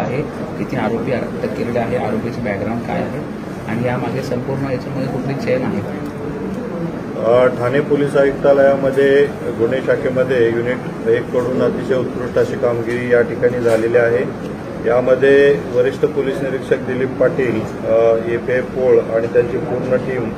आहे, किती आरोपी अटक केलेले आहे, आरोपीचं बॅकग्राऊंड काय आहे आणि यामागे संपूर्ण याच्यामध्ये कुठली चेन आहे का? ठाणे पोलीस आयुक्तालयामध्ये गुन्हे शाखेमध्ये युनिट 1 कडून अतिशय उत्कृष्ट अशी कामगिरी या ठिकाणी झालेली आहे। यामध्ये वरिष्ठ पोलीस निरीक्षक दिलीप पाटील, एपीआय पोळ आणि त्यांची पूर्ण team,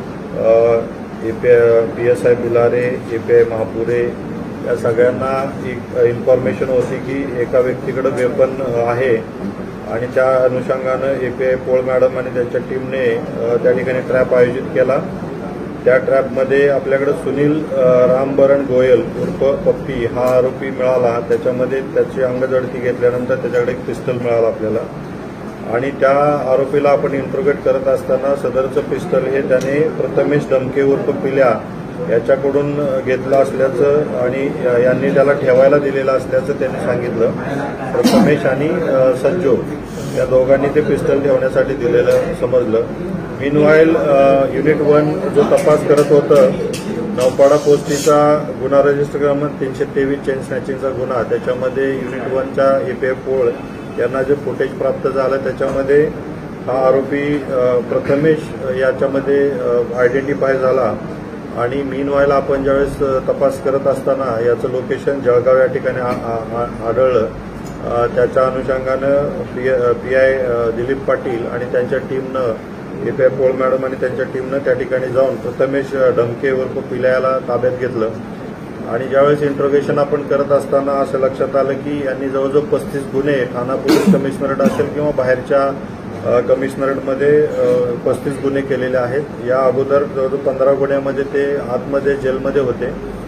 PSI Bulare, API Mahapure या सगळ्यांना एक इन्फॉर्मेशन होती की एका व्यक्तीकडे वेपन आहे आणि त्या अनुषंगानं एपीआय पोळ मॅडम आणि त्यांच्या टीमने त्या ठिकाणी ट्रॅप आयोजित केला। त्या ट्रॅपमध्ये आपल्याकडे सुनील रामबरण गोयल उर्फ पप्पी हा आरोपी मिळाला। त्याच्यामध्ये त्याची अंगझडती घेतल्यानंतर त्याच्याकडे एक पिस्टल मिळाला आपल्याला आणि त्या आरोपीला आपण इंट्रोगेट करत असताना सदरचं पिस्टल हे त्याने प्रथमेश डमके उर्फ पिल्या याच्याकडून घेतलं असल्याचं आणि यांनी त्याला ठेवायला दिलेलं असल्याचं त्यांनी सांगितलं। प्रथमेश आणि सज्जो या दोघांनी ते पिस्टल ठेवण्यासाठी दिलेलं समजलं। मीनवाईल युनिट 1 जो तपास करत होतं, नौपाडा पोस्टीचा गुन्हा रजिस्टर क्रमांक 323 चेन स्नॅचिंगचा गुन्हा, त्याच्यामध्ये युनिट 1च्या एपीआय पोळ यांना जे फुटेज प्राप्त झालं त्याच्यामध्ये हा आरोपी प्रथमेश याच्यामध्ये आयडेंटिफाय झाला आणि मीनवाईल आपण ज्यावेळेस तपास करत असताना याचं लोकेशन जळगाव या ठिकाणी आढळलं। त्याच्या अनुषंगानं पीआय दिलीप पाटील आणि त्यांच्या टीमनं, एपीआय पोळ मॅडम आणि त्यांच्या टीमनं त्या ठिकाणी जाऊन प्रथमेश डमके उर्फ पिल्याला ताब्यात घेतलं आणि ज्यावेळेस इंट्रोगेशन आपण करत असताना असं लक्षात आलं की यांनी जवळजवळ 35 गुन्हे ठाणा पोलीस कमिशनरेट असेल किंवा बाहेरच्या कमिशनरेटमध्ये 35 गुन्हे केलेले आहेत। या अगोदर जवळजवळ 15 गुन्ह्यामध्ये ते आतमध्ये जेलमध्ये होते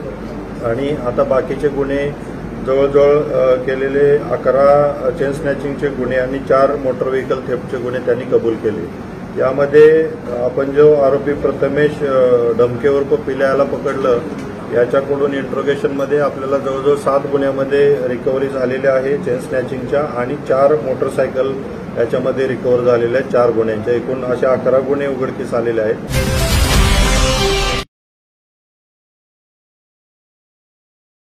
आणि आता बाकीचे गुन्हे जवळजवळ केलेले 11 चेन स्नॅचिंगचे गुन्हे आणि 4 मोटर व्हेकल थेफ्टचे गुन्हे त्यांनी कबूल केले। यामध्ये आपण जो आरोपी प्रथमेश डमके उर्फ पिल्याला पकडलं याच्याकडून इंट्रोगेशनमध्ये आपल्याला जवळजवळ 7 गुन्ह्यामध्ये रिकव्हरी झालेल्या आहे चेन स्नॅचिंगच्या आणि 4 मोटरसायकल याच्यामध्ये रिकव्हर झालेल्या आहेत 4 गुन्ह्यांच्या। एकूण अशा 11 गुन्हे उघडकीस आलेले आहेत।